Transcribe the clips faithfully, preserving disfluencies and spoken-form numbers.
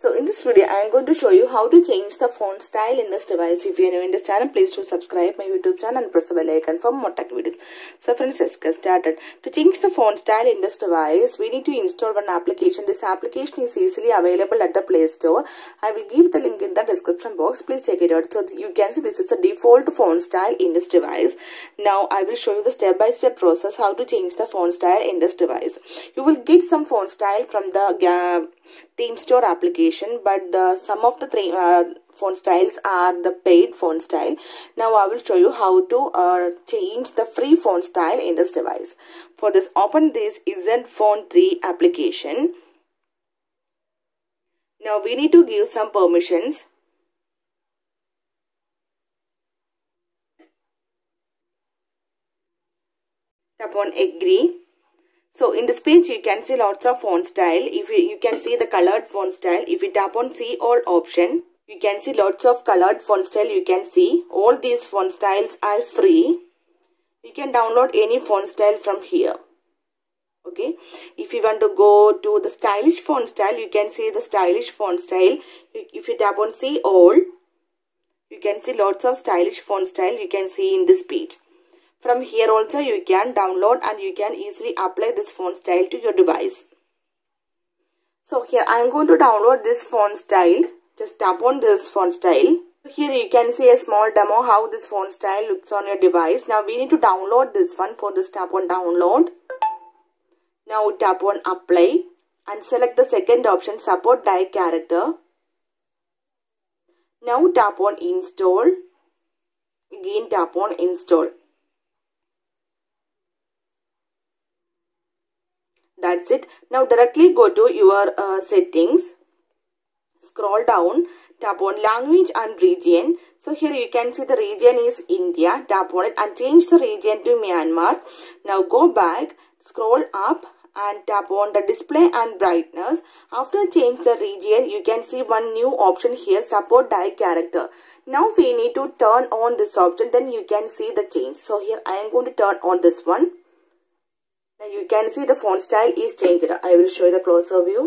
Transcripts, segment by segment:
So in this video, I am going to show you how to change the font style in this device. If you are new in this channel, please do subscribe my YouTube channel and press the bell icon for more tech videos. So friends, let's get started. To change the font style in this device, we need to install one application. This application is easily available at the Play Store. I will give the link in the description box. Please check it out. So you can see this is the default font style in this device. Now I will show you the step-by-step process how to change the font style in this device. You will get some font style from the uh, theme store application, but the some of the three, uh, font styles are the paid font style. Now I will show you how to uh, change the free font style in this device. For this, open this Isn't Font three application. Now we need to give some permissions. Tap on agree. So in this page you can see lots of font style. If you, you can see the colored font style. If you tap on see all option, you can see lots of colored font style. You can see all these font styles are free. You can download any font style from here. Okay. If you want to go to the stylish font style, you can see the stylish font style. If you tap on see all, you can see lots of stylish font style you can see in this page. From here also you can download and you can easily apply this font style to your device. So here I am going to download this font style. Just tap on this font style. Here you can see a small demo how this font style looks on your device. Now we need to download this one. For this, tap on download. Now tap on apply and select the second option, support die character. Now tap on install. Again tap on install. That's it. Now directly go to your uh, settings. Scroll down. Tap on language and region. So here you can see the region is India. Tap on it and change the region to Myanmar. Now go back. Scroll up and tap on the display and brightness. After change the region, you can see one new option here, support die character. Now we need to turn on this option. Then you can see the change. So here I am going to turn on this one. Now you can see the font style is changed. I will show you the closer view.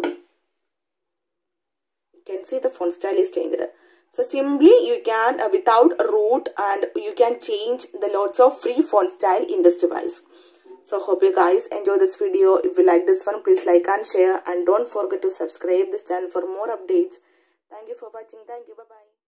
You can see the font style is changed. So simply you can uh, without root and you can change the lots of free font style in this device. So hope you guys enjoy this video. If you like this one, please like and share, and don't forget to subscribe this channel for more updates. Thank you for watching. Thank you. Bye bye.